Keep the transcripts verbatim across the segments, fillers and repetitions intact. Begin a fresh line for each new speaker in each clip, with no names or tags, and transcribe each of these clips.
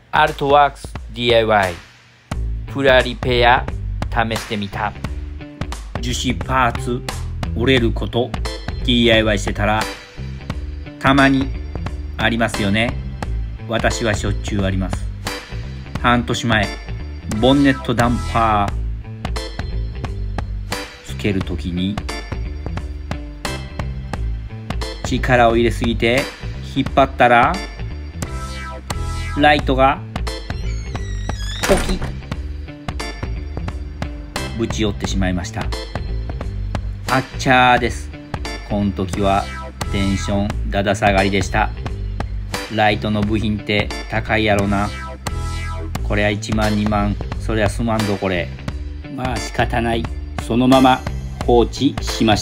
アルトワークス ディーアイワイ プラリペア試してみた。
樹脂パーツ折れること ディーアイワイ してたらたまにありますよね。私はしょっちゅうあります。半年前ボンネットダンパーつけるときに力を入れすぎて引っ張ったらライトがポキッぶち寄ってしまいました。あっちゃーです。こん時はテンションだだ下がりでした。ライトの部品って高いやろな。これはいちまんにまん、そりゃすまんぞこれ。まあ仕方ない。そのまま放置しました。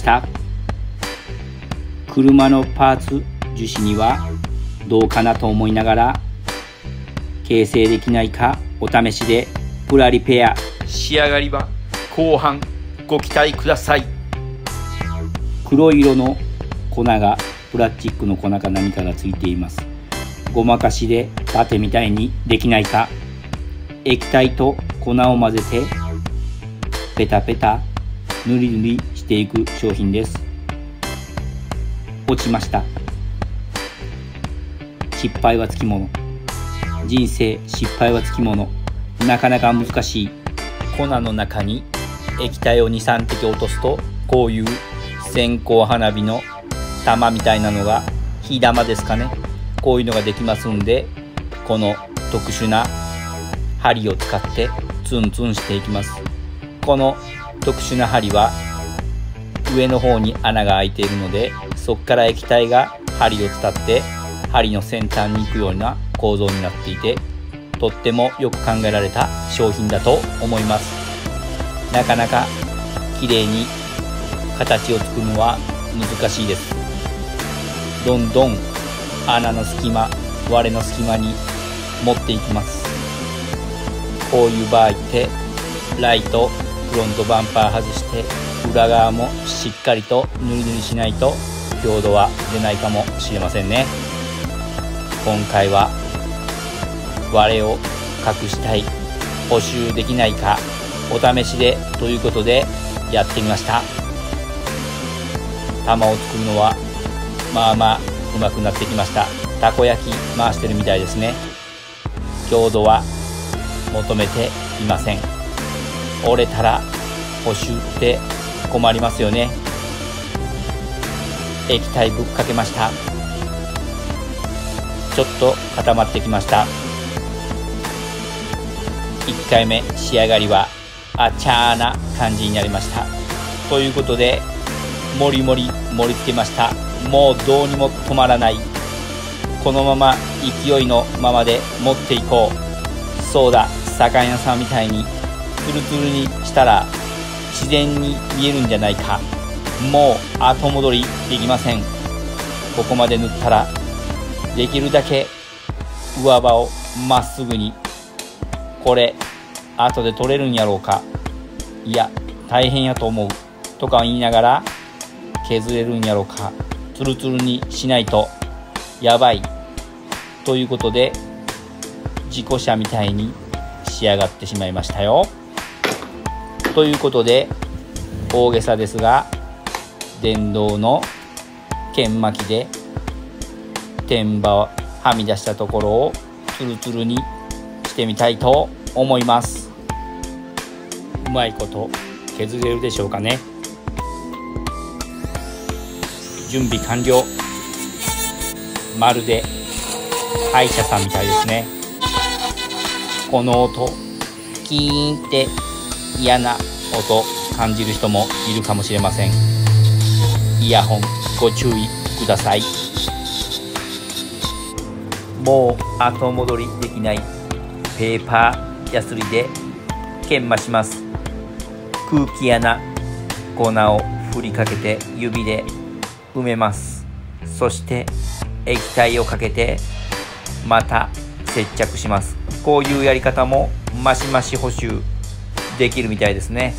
車のパーツ樹脂にはどうかなと思いながら形成できないかお試しでプラリペア。
仕上がりは後半ご期待ください。
黒色の粉がプラスチックの粉か何かがついています。ごまかしでパテみたいにできないか。液体と粉を混ぜてペタペタ塗り塗りしていく商品です。落ちました。失敗はつきもの。人生失敗はつきもの。なかなか難しい。
粉の中に液体をに、さんてき落とすとこういう線香花火の玉みたいなのが火玉ですかね、こういうのができますんで、この特殊な針を使ってツンツンしていきます。この特殊な針は上の方に穴が開いているので、そこから液体が針を伝って針の先端に行くような構造になっていて、とってもよく考えられた商品だと思います。なかなか綺麗に形を作るのは難しいです。どんどん穴の隙間、割れの隙間に持っていきます。こういう場合ってライト、フロントバンパー外して裏側もしっかりと塗り塗りしないと強度は出ないかもしれませんね。今回は割れを隠したい、補修できないかお試しでということでやってみました。玉を作るのはまあまあうまくなってきました。たこ焼き回してるみたいですね。強度は求めていません。折れたら補修って困りますよね。液体ぶっかけました。ちょっと固まってきました。いっかいめ仕上がりはあちゃーな感じになりました。ということでもりもり盛り付けました。もうどうにも止まらない。このまま勢いのままで持っていこう。そうだ、魚屋さんみたいにツルツルにしたら自然に見えるんじゃないか。もう後戻りできません。ここまで塗ったらできるだけ上刃をまっすぐに。これ後で取れるんやろうか、いや大変やと思うとか言いながら削れるんやろうか、ツルツルにしないとやばいということで事故車みたいに仕上がってしまいましたよ。ということで大げさですが電動の研磨機で天板はみ出したところをツルツルにしてみたいと思います。うまいこと削れるでしょうかね。準備完了。まるで歯医者さんみたいですね。この音、キーンって嫌な音感じる人もいるかもしれません。イヤホンご注意ください。もう後戻りできないペーパーヤスリで研磨します。空気穴、粉を振りかけて指で埋めます。そして液体をかけてまた接着します。こういうやり方もマシマシ補修できるみたいですね。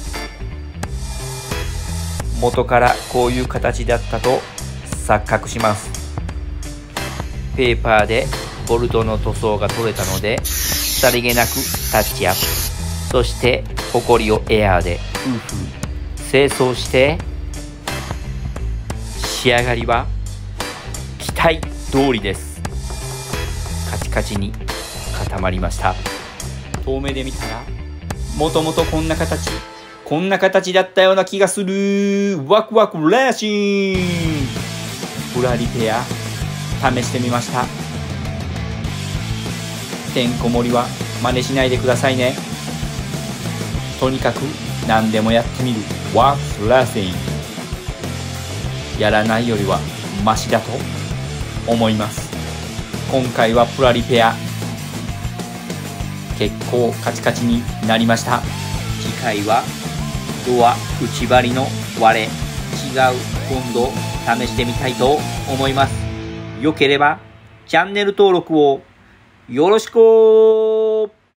元からこういう形だったと錯覚します。ペーパーでボルトの塗装が取れたのでさりげなくタッチアップ、そしてホコリをエアーでフーフー清掃して、仕上がりは期待通りです。カチカチに固まりました。遠目で見たらもともとこんな形こんな形だったような気がする。ワクワクレーシングプラリペア試してみました。てんこ盛りは真似しないでくださいね。とにかく何でもやってみるワークスレーシング、やらないよりはマシだと思います。今回はプラリペア結構カチカチになりました。次回はドア内張りの割れ違う今度試してみたいと思います。よければチャンネル登録をよろしく。